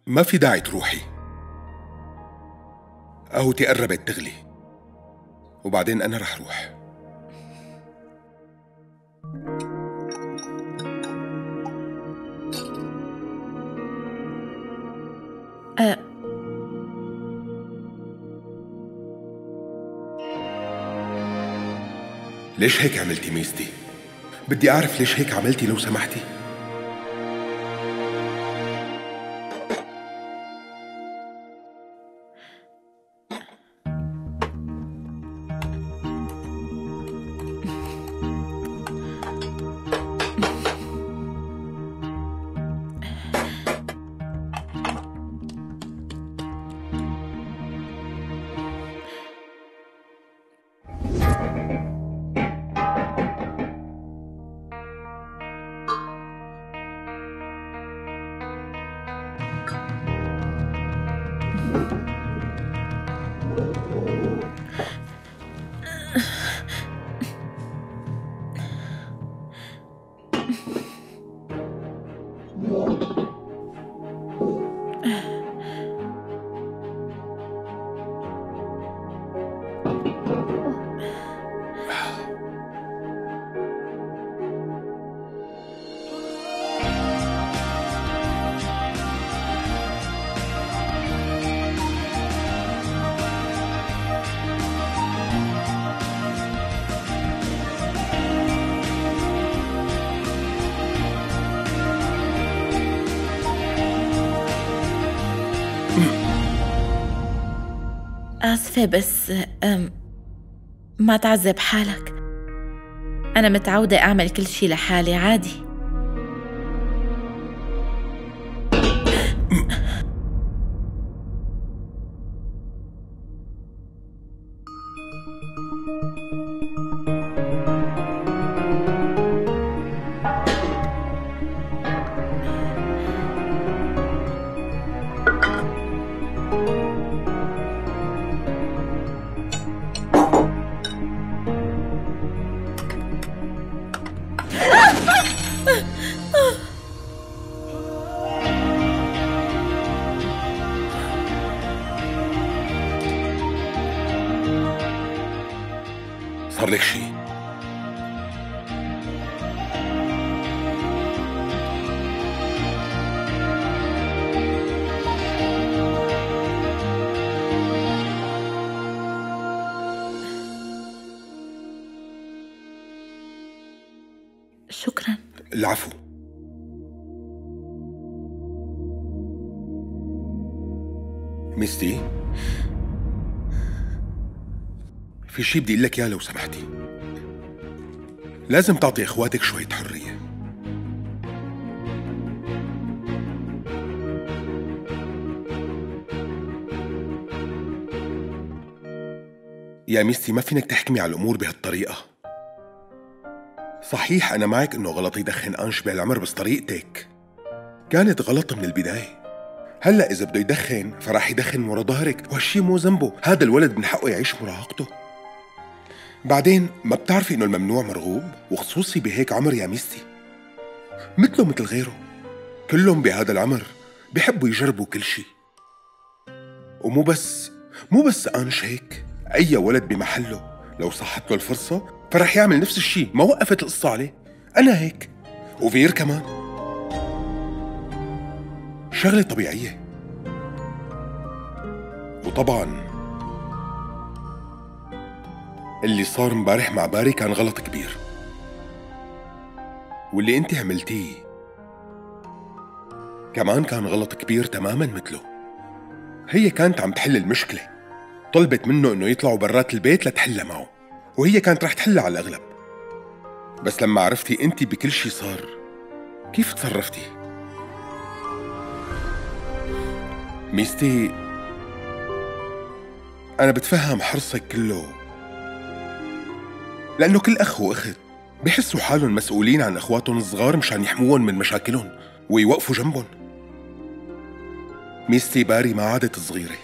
ما في داعي تروحي، قهوتي قربت تغلي، وبعدين أنا رح روح. ليش هيك عملتي ميستي؟ بدي أعرف ليش هيك عملتي لو سمحتي. آسفة بس ما تعذب حالك. أنا متعودة أعمل كل شي لحالي عادي. صار لك شي؟ شكراً. العفو. ميستي، في شي بدي اقول لك اياه لو سمحتي. لازم تعطي اخواتك شوية حرية. يا ميستي، ما فينك تحكمي على الامور بهالطريقة. صحيح انا معك انه غلط يدخن انش بهالعمر، بس طريقتك كانت غلط من البداية. هلا اذا بده يدخن فراح يدخن ورا ظهرك، وهالشي مو ذنبه. هذا الولد من حقه يعيش مراهقته. بعدين ما بتعرفي انه الممنوع مرغوب، وخصوصي بهيك عمر يا ميستي. مثله مثل غيره، كلهم بهذا العمر بيحبوا يجربوا كل شي. ومو بس انش هيك، اي ولد بمحله لو صحت له الفرصة فرح يعمل نفس الشي. ما وقفت القصة عليه. انا هيك، وفير كمان. شغلة طبيعية. وطبعا اللي صار مبارح مع باري كان غلط كبير، واللي انت عملتيه كمان كان غلط كبير تماما مثله. هي كانت عم تحل المشكلة، طلبت منه انه يطلعوا برات البيت لتحلها معه، وهي كانت رح تحلها على الاغلب. بس لما عرفتي انت بكل شي صار، كيف تصرفتي؟ ميستي، انا بتفهم حرصك كله، لأنه كل أخ وأخت بيحسوا حالهم مسؤولين عن أخواتهم الصغار مشان يحموهم من مشاكلهم ويوقفوا جنبهم. ميستي، باري ما عادت صغيرة،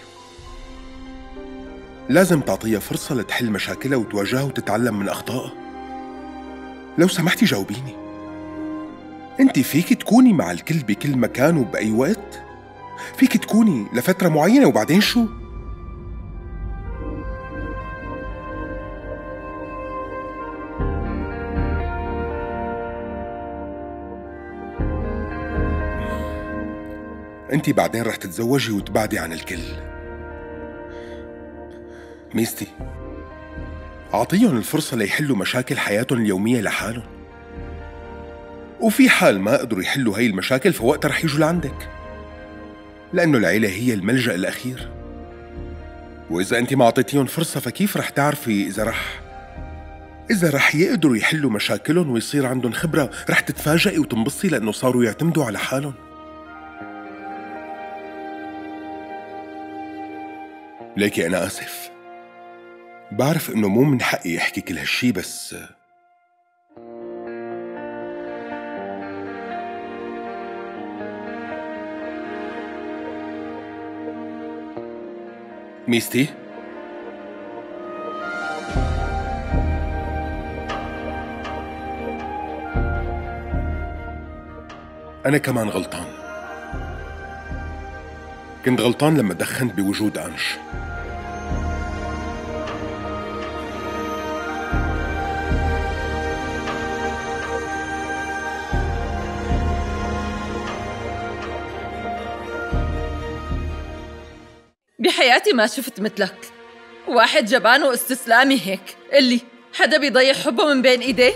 لازم تعطيها فرصة لتحل مشاكلها وتواجهها وتتعلم من أخطائها. لو سمحتي جاوبيني، أنت فيك تكوني مع الكل بكل مكان وبأي وقت؟ فيك تكوني لفترة معينة وبعدين شو؟ انتي بعدين رح تتزوجي وتبعدي عن الكل. ميستي، اعطيهم الفرصة ليحلوا مشاكل حياتهم اليومية لحالهم، وفي حال ما قدروا يحلوا هاي المشاكل فوقتها رح يجوا لعندك، لأنه العيلة هي الملجأ الأخير. وإذا أنت ما أعطيتيهم فرصة فكيف رح تعرفي إذا رح يقدروا يحلوا مشاكلهم ويصير عندهم خبرة؟ رح تتفاجئي وتنبسطي لأنه صاروا يعتمدوا على حالهم. ليكي أنا آسف، بعرف إنه مو من حقي أحكي كل هالشي، بس ميستي، أنا كمان غلطان. كنت غلطان لما دخنت بوجود أنش. بحياتي ما شفت مثلك، واحد جبان واستسلامي هيك. اللي حدا بيضيع حبه من بين ايديه.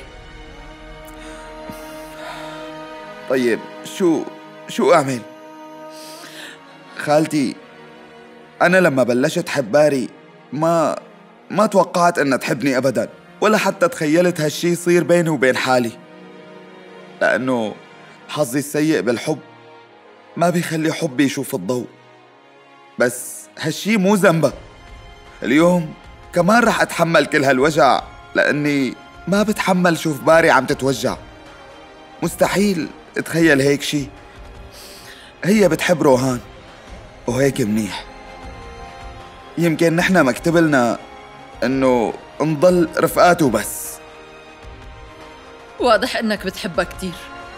طيب شو أعمل؟ خالتي، أنا لما بلشت حب باري ما توقعت إنها تحبني أبداً، ولا حتى تخيلت هالشي يصير بيني وبين حالي، لأنه حظي السيء بالحب ما بيخلي حبي يشوف الضوء. بس هالشي مو ذنبها. اليوم كمان رح أتحمل كل هالوجع لأني ما بتحمل شوف باري عم تتوجع. مستحيل اتخيل هيك شي. هي بتحب روهان وهيك منيح. يمكن نحنا مكتبلنا انه نضل رفقاته بس. واضح انك بتحبها كتير،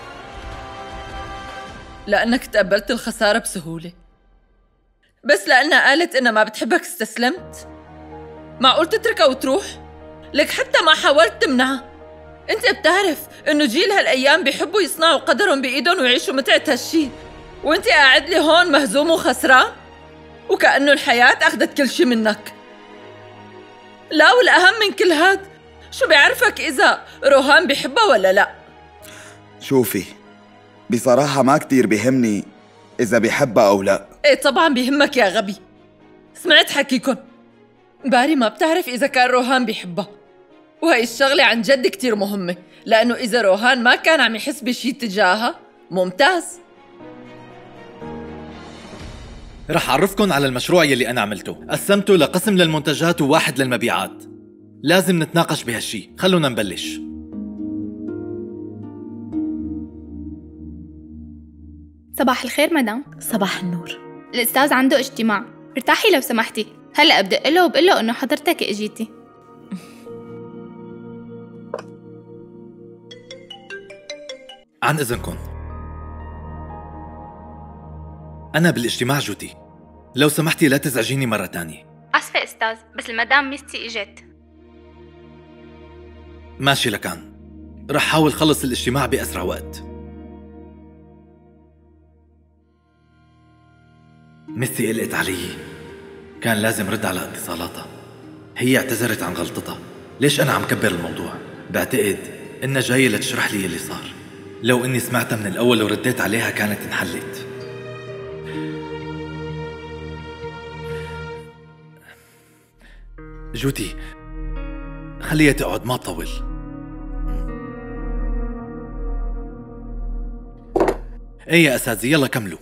لانك تقبلت الخسارة بسهولة. بس لانها قالت انها ما بتحبك استسلمت؟ معقول تتركها وتروح؟ لك حتى ما حاولت تمنعها. انت بتعرف انه جيل هالايام بيحبوا يصنعوا قدرهم بايدهم ويعيشوا متعة هالشي، وانت قاعد لي هون مهزوم وخسران وكأنه الحياة اخذت كل شي منك. لا، والاهم من كل هاد، شو بيعرفك اذا روهان بيحبها ولا لا؟ شوفي، بصراحة ما كتير بيهمني اذا بيحبها او لا. ايه طبعا بيهمك يا غبي. سمعت حكيكن، باري ما بتعرف اذا كان روهان بيحبها، وهي الشغلة عن جد كتير مهمة، لأنه إذا روهان ما كان عم يحس بشي تجاهها ممتاز. رح أعرفكن على المشروع يلي أنا عملته. قسمته لقسم للمنتجات وواحد للمبيعات. لازم نتناقش بهالشي. خلونا نبلش. صباح الخير مدام. صباح النور. الأستاذ عنده اجتماع، ارتاحي لو سمحتي. هلأ بدق له وبقول له إنه حضرتك اجيتي. عن إذنكن، أنا بالاجتماع جوتي، لو سمحتي لا تزعجيني مرة تانية. آسفة أستاذ، بس المدام ميستي اجت. ماشي لكان، رح حاول خلص الاجتماع بأسرع وقت. ميستي قلقت علي، كان لازم رد على اتصالاتها. هي اعتذرت عن غلطتها. ليش أنا عم كبر الموضوع؟ بعتقد إنها جاية لتشرح لي اللي صار. لو إني سمعتها من الأول ورديت عليها كانت انحلت. جوتي، خليها تقعد ما تطول. ايه يا أساتذة، يلا كملوا.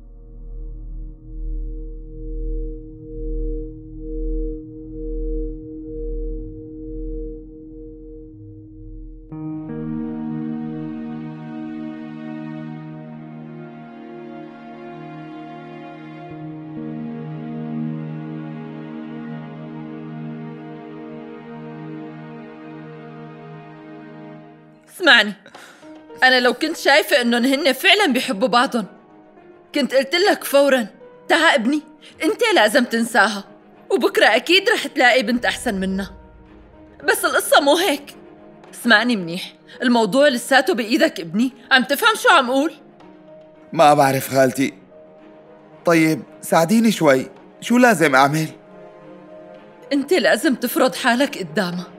اسمعني، أنا لو كنت شايفة إنهم هن فعلا بيحبوا بعضهم كنت قلت لك فورا تعا ابني، انت لازم تنساها، وبكرة أكيد رح تلاقي بنت أحسن منها. بس القصة مو هيك. اسمعني منيح، الموضوع لساته بإيدك ابني. عم تفهم شو عم قول؟ ما بعرف خالتي. طيب ساعديني شوي، شو لازم أعمل؟ انت لازم تفرض حالك قدامها.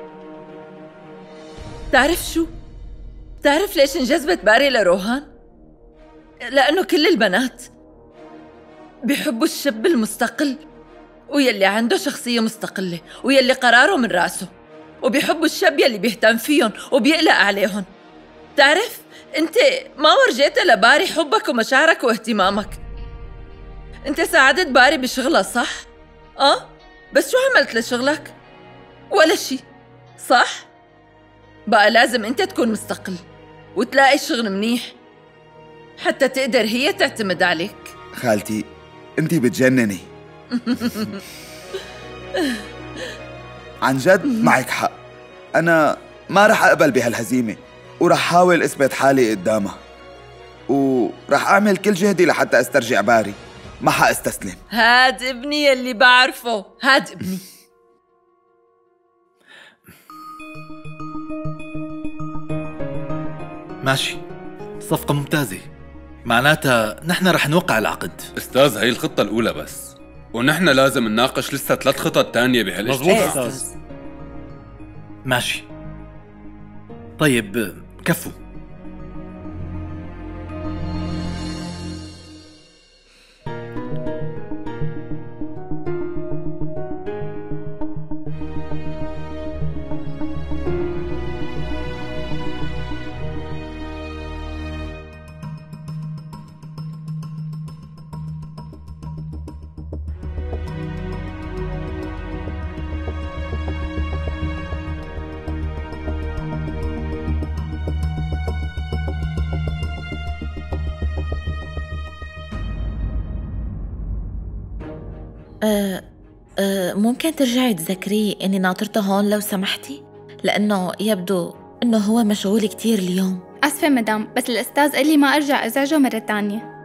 تعرف شو؟ بتعرف ليش انجذبت باري لروهان؟ لأنه كل البنات بيحبوا الشاب المستقل، ويلي عنده شخصية مستقلة، ويلي قراره من راسه، وبيحبوا الشاب يلي بيهتم فيهم وبيقلق عليهم. تعرف انت ما ورجيت لباري حبك ومشاعرك واهتمامك. انت ساعدت باري بشغلها صح؟ بس شو عملت لشغلك؟ ولا شي، صح؟ بقى لازم انت تكون مستقل وتلاقي شغل منيح حتى تقدر هي تعتمد عليك. خالتي انتي بتجنني. عن جد معك حق، أنا ما رح أقبل بهالهزيمة، ورح حاول أثبت حالي قدامها، ورح أعمل كل جهدي لحتى أسترجع باري. ما حأستسلم. هاد ابني يلي بعرفه، هاد ابني. ماشي، صفقة ممتازة، معناتها نحن رح نوقع العقد. استاذ هي الخطة الأولى بس، ونحن لازم نناقش لسه 3 خطط تانية بهالاجتماع. مظبوط أستاذ. ماشي، طيب كفو. ممكن ترجعي تذكريه إني ناطرته هون لو سمحتي؟ لأنه يبدو إنه هو مشغول كتير اليوم. أسفة مدام، بس الأستاذ قال لي ما أرجع أزعجه مرة تانية.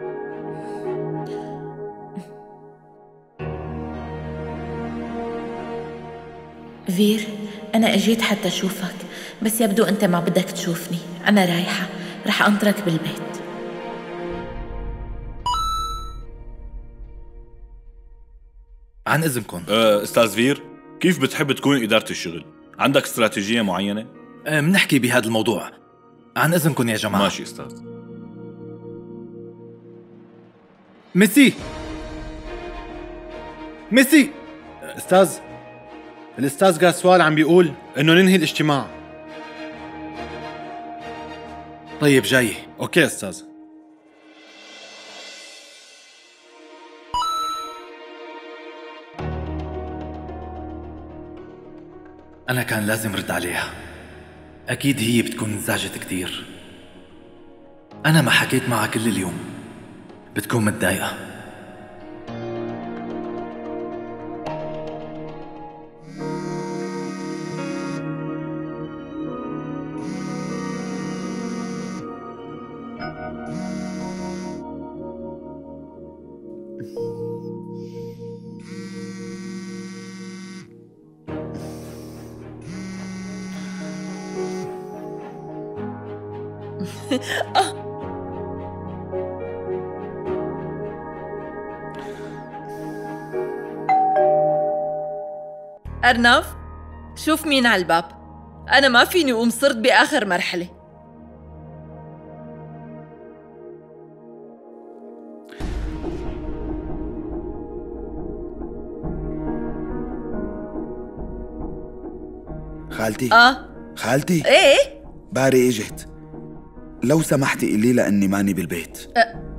فير، أنا أجيت حتى أشوفك، بس يبدو أنت ما بدك تشوفني. أنا رايحة، رح أنطرك بالبيت. عن إذنكم. أستاذ فير، كيف بتحب تكون إدارة الشغل؟ عندك استراتيجية معينة؟ منحكي بهذا الموضوع. عن إذنكم يا جماعة. ماشي أستاذ. ميسي أستاذ، الأستاذ غاسوال عم بيقول إنه ننهي الاجتماع. طيب جاي. أوكي أستاذ. أنا كان لازم رد عليها، أكيد هي بتكون انزعجت كتير. أنا ما حكيت معها كل اليوم، بتكون متضايقة. أرناف، شوف مين على الباب. أنا ما فيني أقوم، صرت بآخر مرحلة. خالتي. خالتي. إيه؟ باري اجت، لو سمحتي قلي لها اني ماني بالبيت.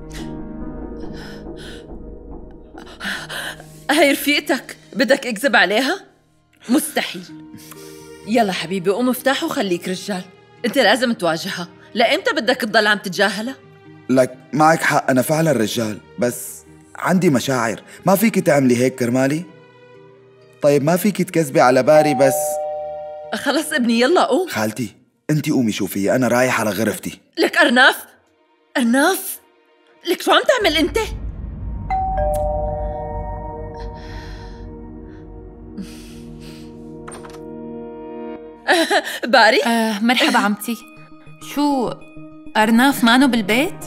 هاي رفيقتك، بدك اكذب عليها؟ مستحيل. يلا حبيبي قوم افتح وخليك رجال. انت لازم تواجهها. لأمتى بدك تضل عم تتجاهلها؟ لك معك حق، انا فعلا رجال، بس عندي مشاعر. ما فيكي تعملي هيك كرمالي؟ طيب ما فيكي تكذبي على باري بس؟ خلص ابني يلا قوم. خالتي انتي قومي شوفي، انا رايح على غرفتي. لك أرناف، لك شو عم تعمل انت؟ باري؟ مرحبا عمتي. شو أرناف مانو بالبيت؟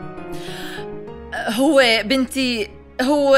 هو بنتي هو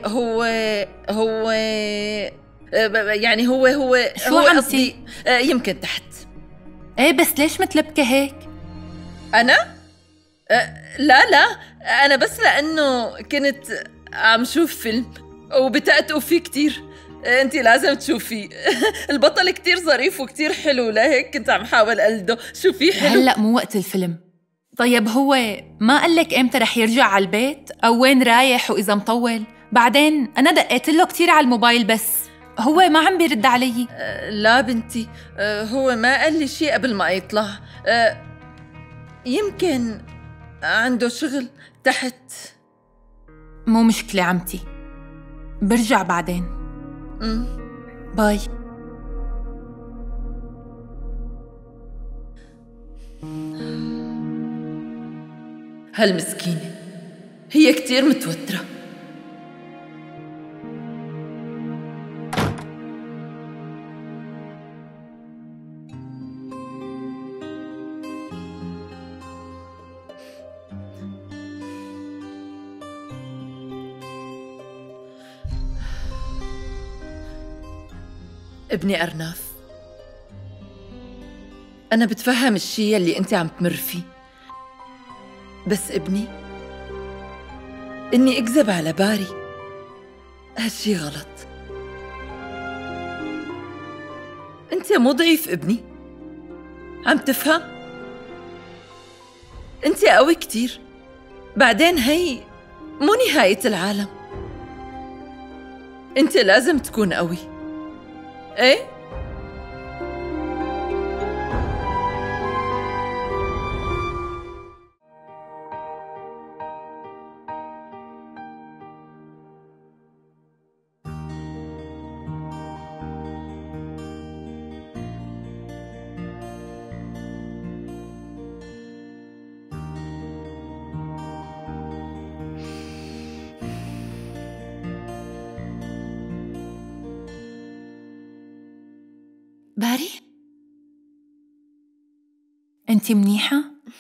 يعني هو شو عمتي؟ قصدي يمكن تحت. ايه بس ليش متلبكة هيك؟ أنا؟ لا أنا بس لأنه كنت عم شوف فيلم وبتأتوا فيه كتير. انتي لازم تشوفيه. البطل كتير ظريف وكتير حلو، لهيك كنت عم حاول ألده. شوفيه حلو. هلأ مو وقت الفيلم. طيب هو ما قلك امتى رح يرجع على البيت أو وين رايح وإذا مطول؟ بعدين أنا دقيت له كتير على الموبايل بس هو ما عم بيرد علي. لا بنتي، هو ما قال لي شيء قبل ما يطلع. يمكن عنده شغل تحت. مو مشكلة عمتي، برجع بعدين. باي. هالمسكينة هي كتير متوترة. ابني أرناف، أنا بتفهم الشي اللي أنت عم تمر فيه، بس ابني إني أكذب على باري هالشي غلط. أنت مو ضعيف ابني، عم تفهم؟ أنت قوي كتير. بعدين هي مو نهاية العالم، أنت لازم تكون قوي. ايه؟ باري؟ انتي منيحة؟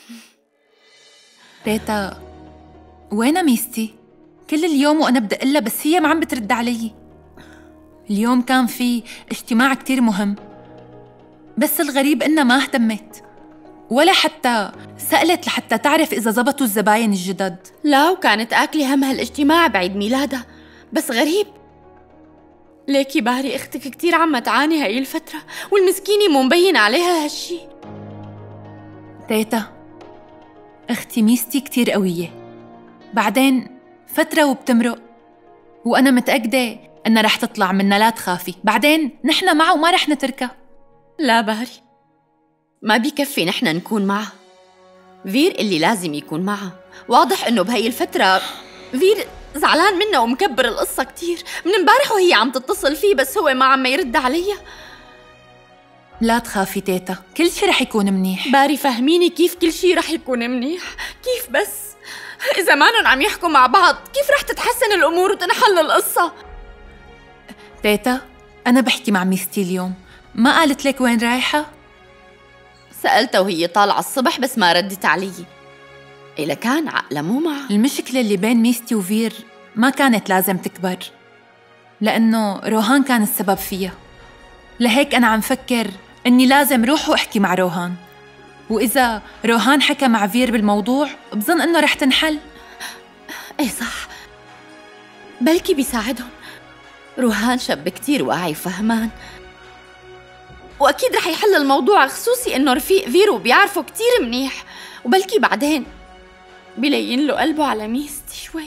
تيتا وينها ميستي؟ كل اليوم وأنا بدي أقلها بس هي ما عم بترد علي. اليوم كان في اجتماع كتير مهم بس الغريب إنها ما اهتمت ولا حتى سألت لحتى تعرف إذا زبطوا الزباين الجدد. لا، وكانت آكلة هم هالاجتماع بعيد ميلادها. بس غريب ليكي باري، اختك كتير عم تعاني هاي الفترة والمسكينة مو مبين عليها هالشي. تيتا اختي ميستي كتير قوية، بعدين فترة وبتمرق وأنا متأكدة إنها رح تطلع منا، لا تخافي. بعدين نحن معه وما رح نتركها. لا باري، ما بيكفي نحن نكون معها. فير اللي لازم يكون معها. واضح إنه بهاي الفترة فير زعلان منها ومكبر القصة كتير. من امبارح وهي عم تتصل فيه بس هو ما عم يرد عليها. لا تخافي تيتا، كل شي رح يكون منيح. باري فهميني كيف كل شي رح يكون منيح؟ كيف بس؟ إذا مانن عم يحكوا مع بعض كيف رح تتحسن الأمور وتنحل القصة؟ تيتا أنا بحكي مع ميستي اليوم، ما قالت لك وين رايحة؟ سألتها وهي طالعة الصبح بس ما ردت علي. إلا كان عقلها مو معها. المشكلة اللي بين ميستي وفير ما كانت لازم تكبر، لأنه روهان كان السبب فيها. لهيك أنا عم فكر إني لازم روح وأحكي مع روهان، وإذا روهان حكى مع فير بالموضوع بظن إنه رح تنحل. إيه صح، بلكي بيساعدهم. روهان شاب كتير واعي وفهمان، وأكيد رح يحل الموضوع، خصوصي إنه رفيق فير وبيعرفه كتير منيح، وبلكي بعدين بيلين له قلبه على ميستي شوي.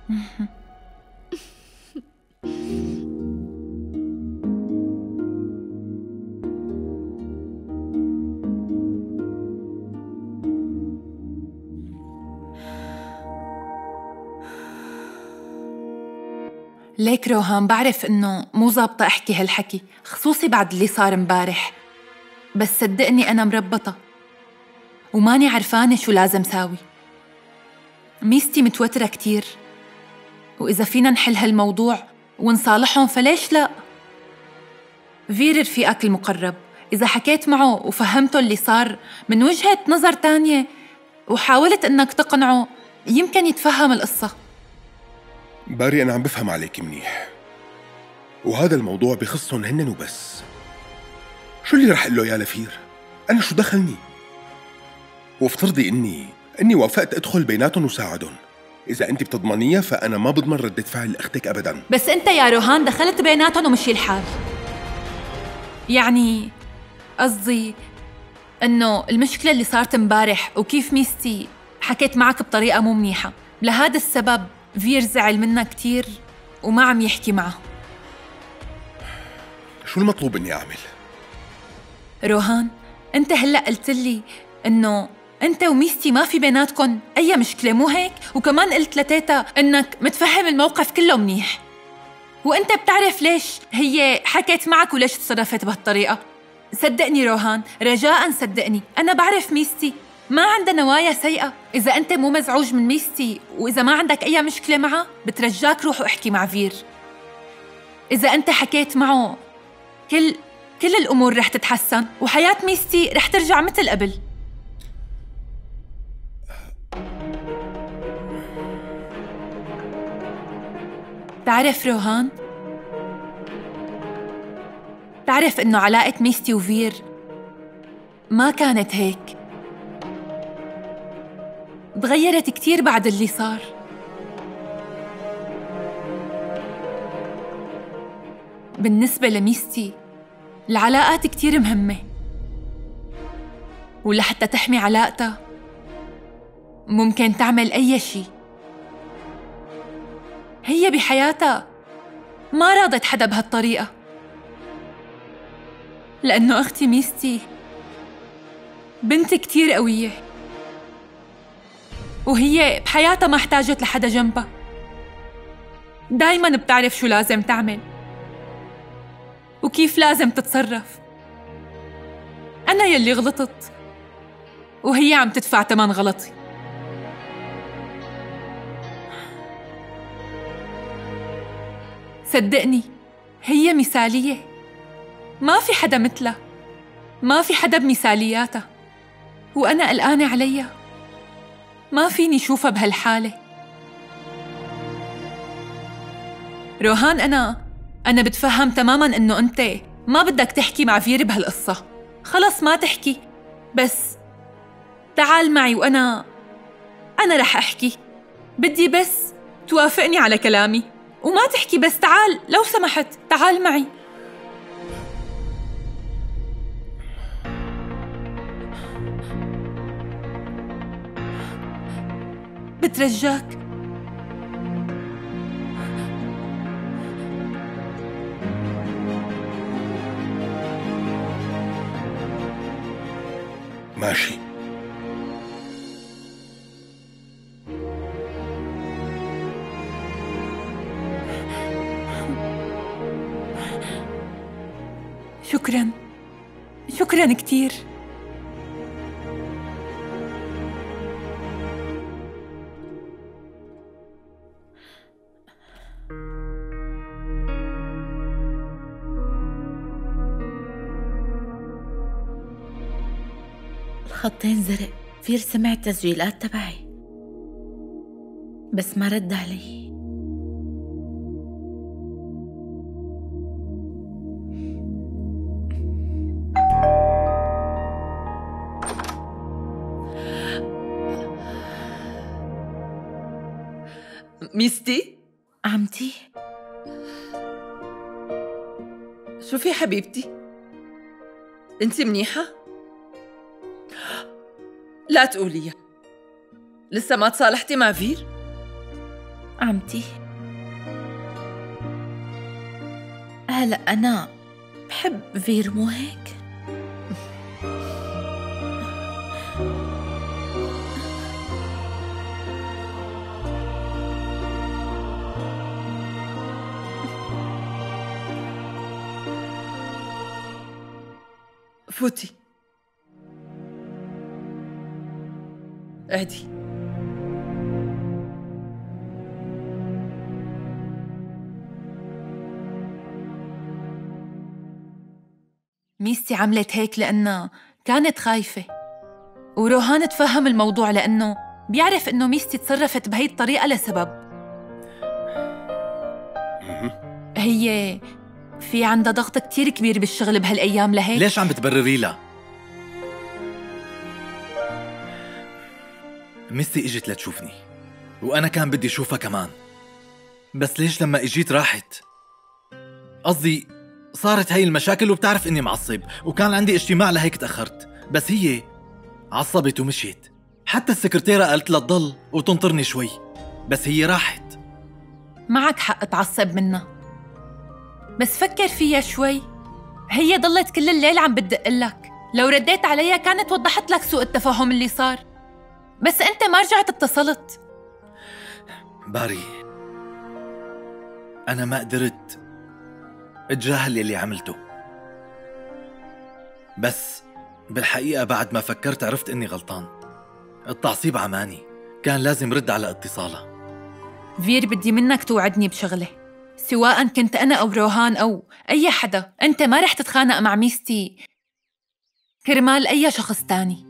ليك روهان بعرف إنه مو ظابطة أحكي هالحكي، خصوصي بعد اللي صار امبارح، بس صدقني أنا مربطة وماني عرفانة شو لازم ساوي. ميستي متوترة كتير وإذا فينا نحل هالموضوع ونصالحهم فليش لا؟ فير رفيقك المقرب، إذا حكيت معه وفهمته اللي صار من وجهة نظر تانية وحاولت إنك تقنعه يمكن يتفهم القصة. باري أنا عم بفهم عليك منيح، وهذا الموضوع بخصهم هنن وبس. شو اللي رح أقول له يا لفير؟ أنا شو دخلني؟ وافترضي إني وافقت أدخل بيناتهم وساعدهم، إذا أنت بتضمنيها فأنا ما بضمن ردة فعل أختك أبداً. بس أنت يا روهان دخلت بيناتهم ومشي الحال. يعني قصدي إنه المشكلة اللي صارت امبارح وكيف ميستي حكيت معك بطريقة مو منيحة، لهذا السبب فير زعل منها كتير وما عم يحكي معه. شو المطلوب إني أعمل؟ روهان، أنت هلأ قلت لي إنه أنت وميستي ما في بيناتكن أي مشكلة، مو هيك؟ وكمان قلت لتيتا إنك متفهم الموقف كله منيح، وأنت بتعرف ليش هي حكيت معك وليش تصرفت بهالطريقة. صدقني روهان، رجاءً صدقني، أنا بعرف ميستي ما عندها نوايا سيئة. إذا أنت مو مزعوج من ميستي وإذا ما عندك أي مشكلة معها بترجاك روح واحكي مع فير. إذا أنت حكيت معه كل الأمور رح تتحسن وحياة ميستي رح ترجع مثل قبل. تعرف روهان، تعرف إنه علاقة ميستي وفير ما كانت هيك، تغيرت كتير بعد اللي صار. بالنسبة لميستي العلاقات كتير مهمة، ولحتى تحمي علاقتها ممكن تعمل أي شي. هي بحياتها ما راضت حدا بهالطريقة، لأنه أختي ميستي بنت كتير قوية، وهي بحياتها ما احتاجت لحدا جنبها، دايماً بتعرف شو لازم تعمل وكيف لازم تتصرف. أنا يلي غلطت وهي عم تدفع تمن غلطي. صدقني هي مثالية، ما في حدا مثلها، ما في حدا بمثالياتها، وأنا قلقانة عليها، ما فيني شوفها بهالحالة. روهان، أنا بتفهم تماماً إنه أنت ما بدك تحكي مع فير بهالقصة، خلص ما تحكي، بس تعال معي وأنا رح أحكي. بدي بس توافقني على كلامي وما تحكي، بس تعال لو سمحت، تعال معي. بترجاك. ماشي. شكراً كتير. الخطين زرق. فير سمع التسجيلات تبعي بس ما رد علي. ميستي؟ عمتي؟ شوفي حبيبتي، انتي منيحة؟ لا تقوليها، لسه ما تصالحتي مع فير؟ عمتي، هلأ أنا بحب فير، مو هيك؟ فوتي، اهدي. ميستي عملت هيك لأنها كانت خايفة، وروهان تفهم الموضوع لأنه بيعرف إنه ميستي تصرفت بهي الطريقة لسبب. هي في عندها ضغط كتير كبير بالشغل بهالأيام لهيك. ليش عم بتبرري لها؟ ميستي اجت لتشوفني وأنا كان بدي أشوفها كمان، بس ليش لما اجيت راحت؟ قصدي صارت هاي المشاكل وبتعرف إني معصب وكان عندي اجتماع لهيك تأخرت، بس هي عصبت ومشيت. حتى السكرتيرة قالت لها تضل وتنطرني شوي، بس هي راحت. معك حق تعصب منها، بس فكر فيها شوي. هي ضلت كل الليل عم بتدقلك، لو رديت عليها كانت وضحت لك سوء التفاهم اللي صار، بس انت ما رجعت اتصلت. باري، أنا ما قدرت اتجاهل اللي عملته، بس بالحقيقة بعد ما فكرت عرفت إني غلطان. التعصيب عماني، كان لازم رد على اتصالها. فير، بدي منك توعدني بشغلة، سواء كنت أنا أو روهان أو أي حدا، أنت ما رح تتخانق مع ميستي كرمال أي شخص تاني.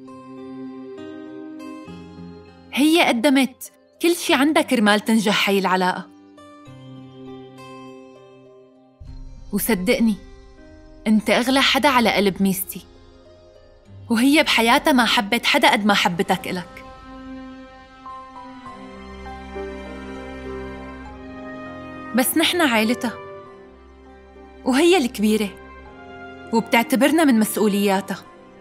هي قدمت كل شي عندها كرمال تنجح هاي العلاقة، وصدقني أنت أغلى حدا على قلب ميستي، وهي بحياتها ما حبت حدا قد ما حبتك إلك. بس نحن عائلتها وهي الكبيرة وبتعتبرنا من مسؤولياتها.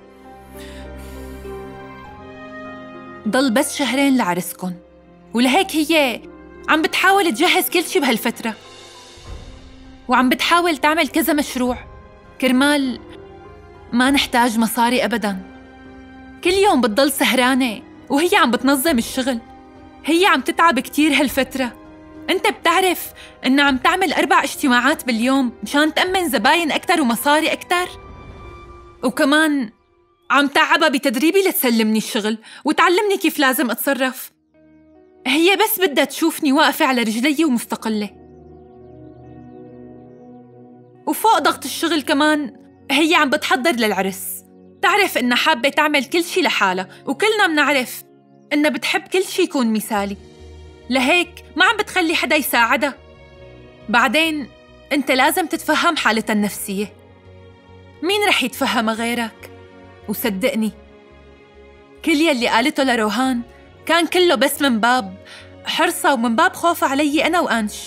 ضل بس شهرين لعرسكن، ولهيك هي عم بتحاول تجهز كل شي بهالفترة، وعم بتحاول تعمل كذا مشروع كرمال ما نحتاج مصاري أبداً. كل يوم بتضل سهرانة وهي عم بتنظم الشغل. هي عم تتعب كتير هالفترة. أنت بتعرف إنها عم تعمل 4 اجتماعات باليوم مشان تأمن زباين أكتر ومصاري أكتر، وكمان عم تعبها بتدريبي لتسلمني الشغل وتعلمني كيف لازم أتصرف. هي بس بدها تشوفني واقفة على رجلي ومستقلة. وفوق ضغط الشغل كمان هي عم بتحضر للعرس. تعرف إنها حابة تعمل كل شي لحالها، وكلنا منعرف إنها بتحب كل شي يكون مثالي، لهيك ما عم بتخلي حدا يساعدها. بعدين أنت لازم تتفهم حالتها النفسية، مين رح يتفهمها غيرك؟ وصدقني كل يلي قالته لروهان كان كله بس من باب حرصها ومن باب خوفها علي أنا وأنش.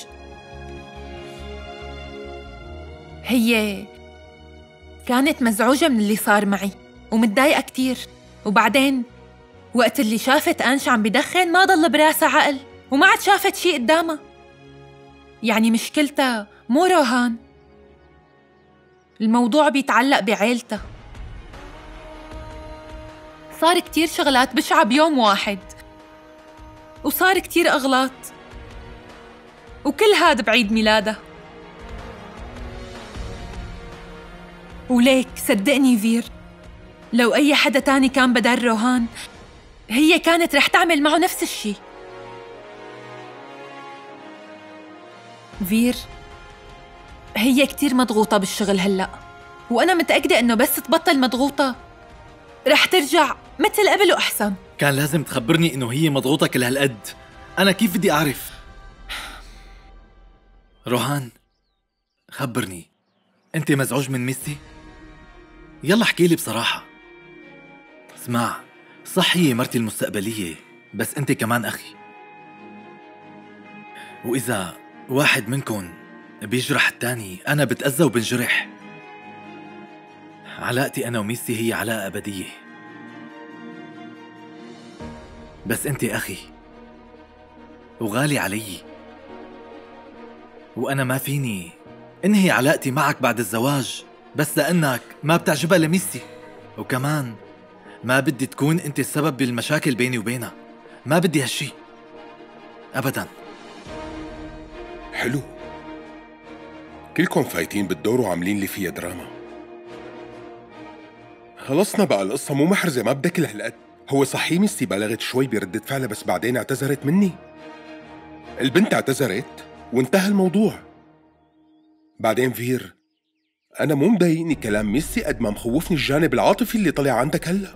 هي كانت مزعوجة من اللي صار معي ومتضايقة كتير، وبعدين وقت اللي شافت أنش عم بدخن ما ضل براسها عقل وما عاد شافت شي قدامها. يعني مشكلتها مو روهان، الموضوع بيتعلق بعيلتها. صار كتير شغلات بشعة بيوم واحد، وصار كتير أغلاط، وكل هاد بعيد ميلادها. وليك صدقني فير، لو أي حدا تاني كان بدل روهان هي كانت رح تعمل معه نفس الشي. فير، هي كتير مضغوطة بالشغل هلأ، وأنا متأكدة إنه بس تبطل مضغوطة رح ترجع مثل قبل وأحسن. كان لازم تخبرني إنه هي مضغوطة كل هالقد، أنا كيف بدي أعرف؟ روهان، خبرني، أنت مزعوج من ميستي؟ يلا احكي لي بصراحة. اسمع، صح هي مرتي المستقبلية، بس أنت كمان أخي، وإذا واحد منكن بيجرح التاني أنا بتأذى وبنجرح. علاقتي أنا وميستي هي علاقة أبدية، بس أنت أخي وغالي علي، وأنا ما فيني انهي علاقتي معك بعد الزواج بس لأنك ما بتعجبها لميستي، وكمان ما بدي تكون أنت السبب بالمشاكل بيني وبينها. ما بدي هالشي أبداً. حلو، كلكم فايتين بالدور وعاملين لي فيها دراما. خلصنا بقى، القصة مو محرزة، ما بدك لهالقد. هو صحيح ميستي بلغت شوي بردة فعلها، بس بعدين اعتذرت مني. البنت اعتذرت وانتهى الموضوع. بعدين فير، أنا مو مضايقني كلام ميسي قد ما مخوفني الجانب العاطفي اللي طلع عندك هلأ.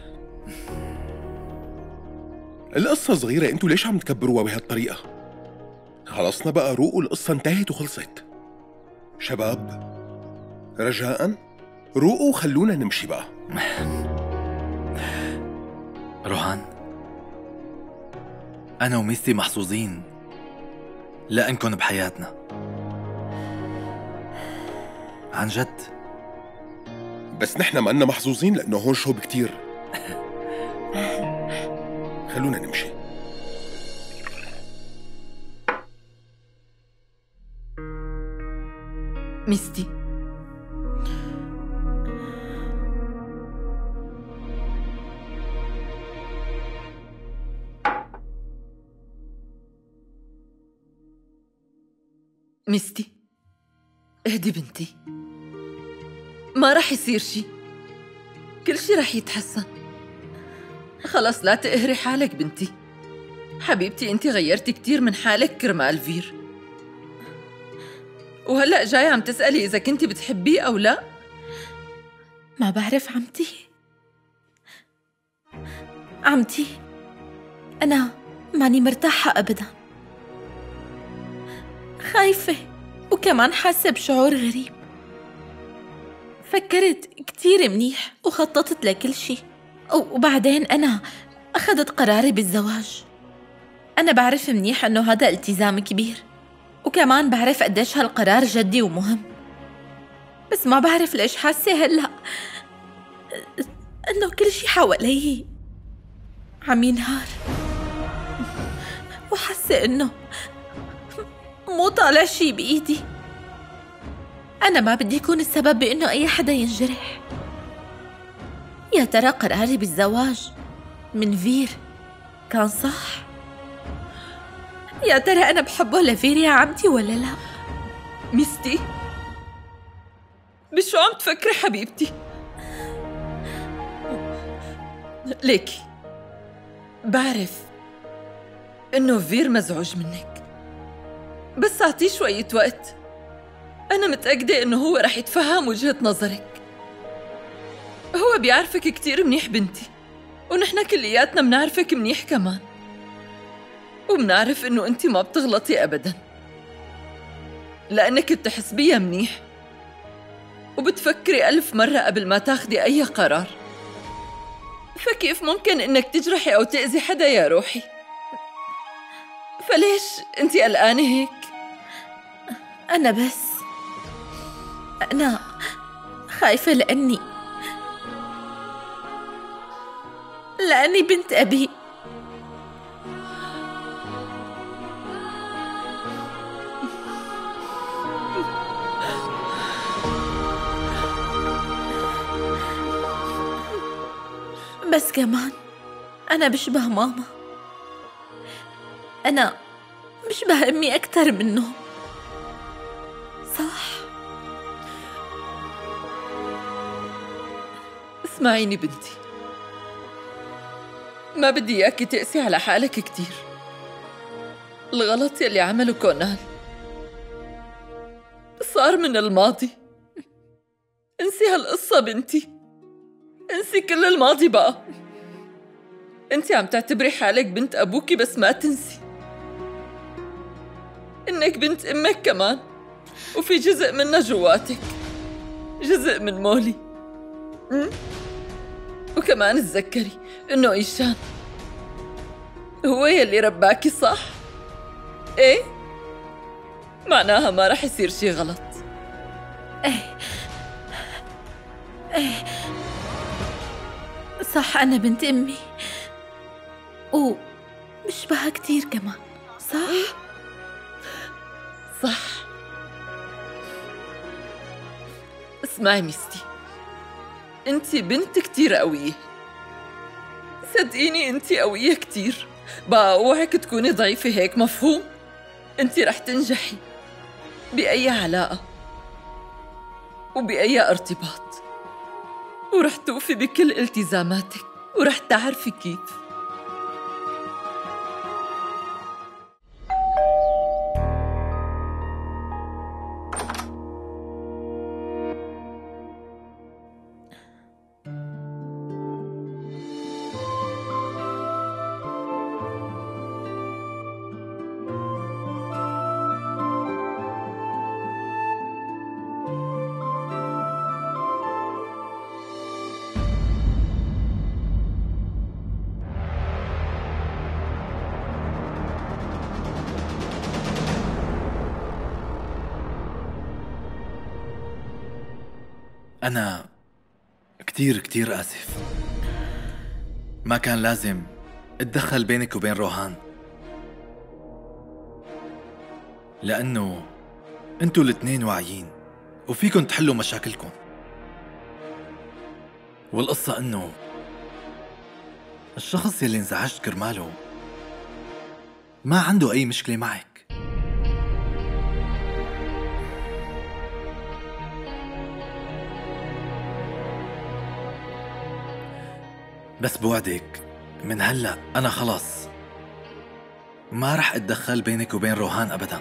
القصة صغيرة، انتوا ليش عم تكبروها بهالطريقة؟ خلصنا بقى، روقوا، القصة انتهت وخلصت. شباب رجاءً روقوا وخلونا نمشي بقى. روهان، أنا وميسي محظوظين لأنكن بحياتنا عن جد. بس نحن ما أننا محظوظين لأنه هون شوب كتير. خلونا نمشي. ميستي، ميستي اهدي بنتي، ما رح يصير شي، كل شي رح يتحسن. خلص لا تقهري حالك بنتي. حبيبتي انتي غيرتي كتير من حالك كرمال فير، وهلأ جاي عم تسألي إذا كنتي بتحبيه أو لا؟ ما بعرف عمتي أنا ماني مرتاحة أبداً، خايفة وكمان حاسة بشعور غريب. فكرت كتير منيح وخططت لكل شي، وبعدين أنا أخذت قراري بالزواج. أنا بعرف منيح أنه هذا التزام كبير، وكمان بعرف قديش هالقرار جدي ومهم، بس ما بعرف ليش حاسة هلأ أنه كل شي حوالي عم ينهار، وحاسة أنه مو طالع شي بإيدي. أنا ما بدي يكون السبب بأنه أي حدا ينجرح. يا ترى قراري بالزواج من فير كان صح؟ يا ترى أنا بحبه لفير يا عمتي ولا لا؟ ميستي بشو عم تفكري حبيبتي؟ ليكي بعرف إنه فير مزعوج منك، بس أعطيه شوية وقت. أنا متأكدة إنه هو رح يتفهم وجهة نظرك. هو بيعرفك كتير منيح بنتي، ونحن كلياتنا منعرفك منيح كمان، ومنعرف إنه أنت ما بتغلطي أبداً، لأنك بتحسبيها منيح وبتفكري 1000 مرة قبل ما تاخدي أي قرار. فكيف ممكن إنك تجرحي أو تأذي حدا يا روحي؟ فليش أنت قلقانة هيك؟ أنا خايفة لأني بنت أبي. بس كمان أنا بشبه ماما، أنا بشبه أمي أكتر منه، صح؟ اسمعيني بنتي، ما بدي إياكي تقسي على حالك كتير. الغلط يلي عمله كونان صار من الماضي. انسي هالقصة بنتي، انسي كل الماضي بقى. انتي عم تعتبري حالك بنت أبوكي، بس ما تنسي إنك بنت أمك كمان، وفي جزء منها جواتك، جزء من مولي. وكمان تذكري إنه إيشان هو يلي رباكي، صح؟ إيه؟ معناها ما رح يصير شي غلط. إيه صح، أنا بنت أمي وبشبهها كتير كمان، صح؟ صح. اسمعي ميستي، انتي بنت كتير قوية، صدقيني انتي قوية كتير. بقى اوعك تكوني ضعيفة هيك، مفهوم؟ انتي رح تنجحي بأي علاقة وبأي ارتباط، ورح توفي بكل التزاماتك، ورح تعرفي كيف. أنا كتير آسف. ما كان لازم اتدخل بينك وبين روهان، لأنه انتوا الاتنين واعيين وفيكن تحلوا مشاكلكم. والقصة انه الشخص يلي انزعجت كرماله ما عنده اي مشكلة معك. بس بوعدك من هلأ أنا خلاص ما رح أتدخل بينك وبين روهان أبداً.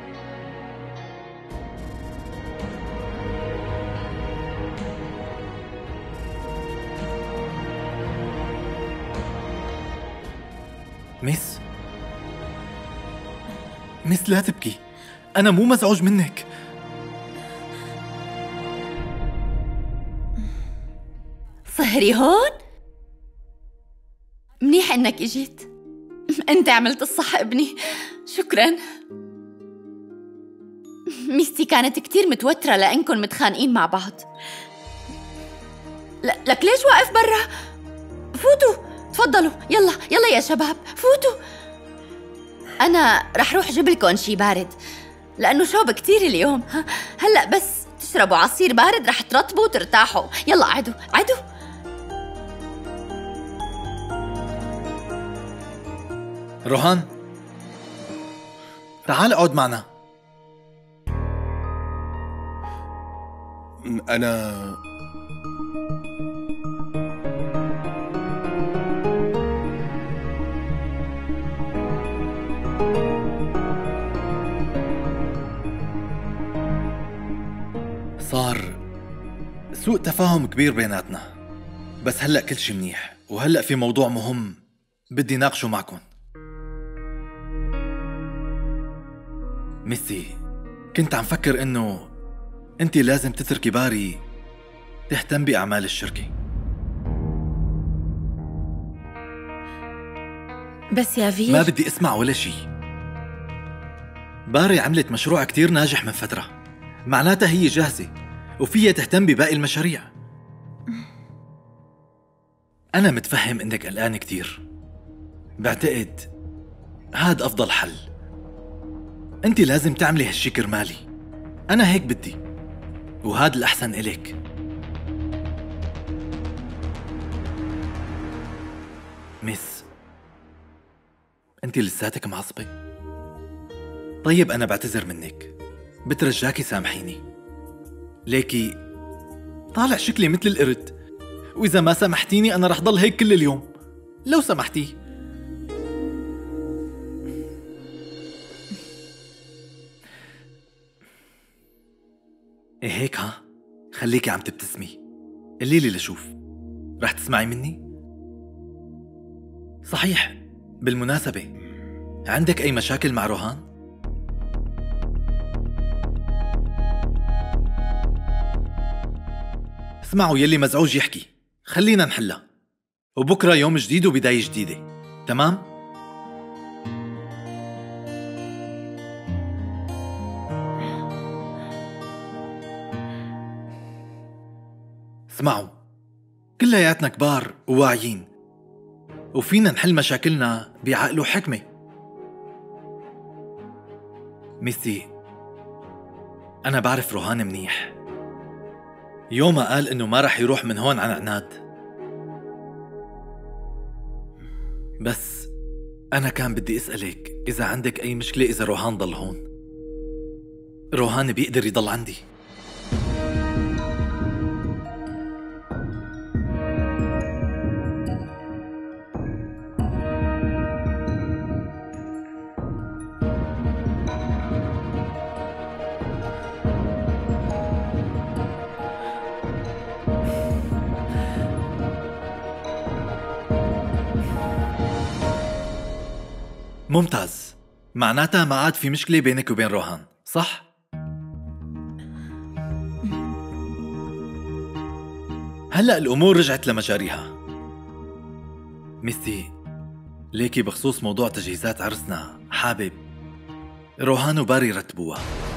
ميس لا تبكي، أنا مو مزعوج منك. صهري هون؟ منيح إنك إجيت. أنت عملت الصح ابني، شكراً. ميستي كانت كتير متوترة لأنكن متخانقين مع بعض. لك ليش واقف برا؟ فوتوا، تفضلوا، يلا يا شباب فوتوا. أنا رح روح جبلكن شي بارد لأنه شوب كتير اليوم. هلأ بس تشربوا عصير بارد رح ترطبوا وترتاحوا. يلا قعدوا. روهان تعال اقعد معنا. أنا صار سوء تفاهم كبير بيناتنا، بس هلأ كل شي منيح، وهلأ في موضوع مهم بدي ناقشه معكم. ميسي، كنت عم فكر انه انتي لازم تتركي باري تهتم بأعمال الشركة. بس يا فير ما بدي اسمع ولا شي. باري عملت مشروع كتير ناجح من فترة، معناتها هي جاهزة وفيها تهتم بباقي المشاريع. أنا متفهم إنك قلقان كتير، بعتقد هاد أفضل حل. أنت لازم تعملي هالشي كرمالي، أنا هيك بدي، وهاد الأحسن إلك. ميس، أنت لساتك معصبة؟ طيب أنا بعتذر منك، بترجاكي سامحيني. ليكي طالع شكلي مثل القرد، وإذا ما سامحتيني أنا رح ضل هيك كل اليوم. لو سمحتي. إيه هيك ها؟ خليكي عم تبتسمي. قليلي لشوف، رح تسمعي مني؟ صحيح، بالمناسبة عندك أي مشاكل مع روهان؟ اسمعوا يلي مزعوج يحكي، خلينا نحلها، وبكرة يوم جديد وبداية جديدة، تمام؟ اسمعوا، كلياتنا كبار وواعيين، وفينا نحل مشاكلنا بعقل وحكمة. ميسي، أنا بعرف روهان منيح. يوم ما قال إنه ما رح يروح من هون عن عناد، بس أنا كان بدي أسألك إذا عندك أي مشكلة إذا روهان ضل هون. روهان بيقدر يضل عندي. ممتاز، معناتها ما عاد في مشكلة بينك وبين روهان، صح؟ هلأ الأمور رجعت لمجاريها. ميسي، ليكي بخصوص موضوع تجهيزات عرسنا، حابب روهان وباري رتبوها.